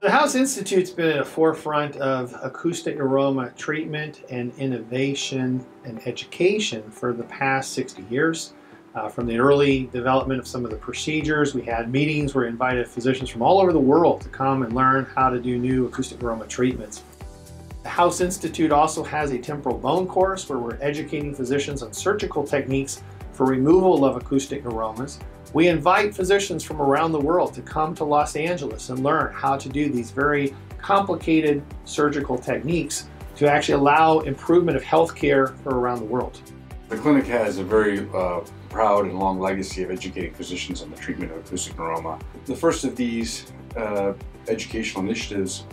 The House Institute's been at the forefront of acoustic neuroma treatment and innovation and education for the past 60 years. From the early development of some of the procedures, we had meetings where we invited physicians from all over the world to come and learn how to do new acoustic neuroma treatments. The House Institute also has a temporal bone course where we're educating physicians on surgical techniques for removal of acoustic neuromas. We invite physicians from around the world to come to Los Angeles and learn how to do these very complicated surgical techniques to actually allow improvement of healthcare for around the world. The clinic has a very proud and long legacy of educating physicians on the treatment of acoustic neuroma. The first of these educational initiatives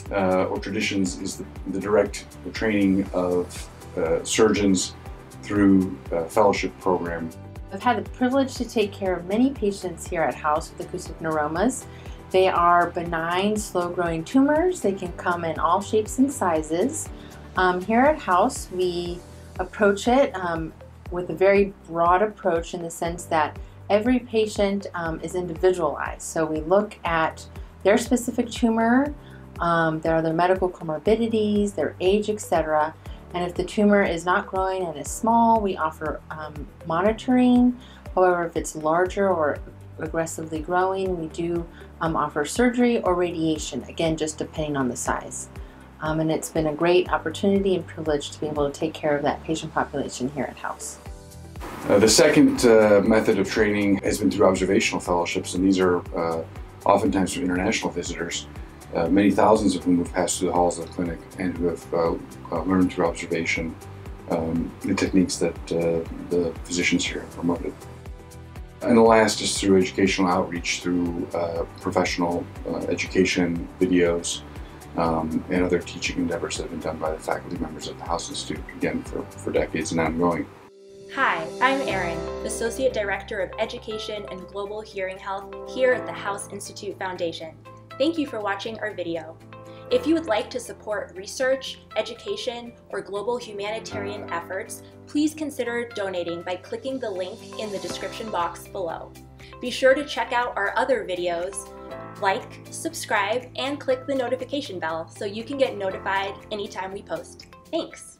or traditions is the direct training of surgeons through a fellowship program. I've had the privilege to take care of many patients here at House with acoustic neuromas. They are benign, slow-growing tumors. They can come in all shapes and sizes. Here at House, we approach it with a very broad approach in the sense that every patient is individualized. So we look at their specific tumor, their medical comorbidities, their age, etc. And if the tumor is not growing and is small, we offer monitoring. However, if it's larger or aggressively growing, we do offer surgery or radiation, again, just depending on the size. And it's been a great opportunity and privilege to be able to take care of that patient population here at House. The second method of training has been through observational fellowships, and these are oftentimes from international visitors. Many thousands of whom have passed through the halls of the clinic and who have learned through observation the techniques that the physicians here have promoted. And the last is through educational outreach, through professional education videos and other teaching endeavors that have been done by the faculty members of the House Institute, again, for decades and ongoing. Hi, I'm Erin, Associate Director of Education and Global Hearing Health here at the House Institute Foundation. Thank you for watching our video. If you would like to support research, education, or global humanitarian efforts, please consider donating by clicking the link in the description box below. Be sure to check out our other videos, like, subscribe, and click the notification bell so you can get notified anytime we post. Thanks!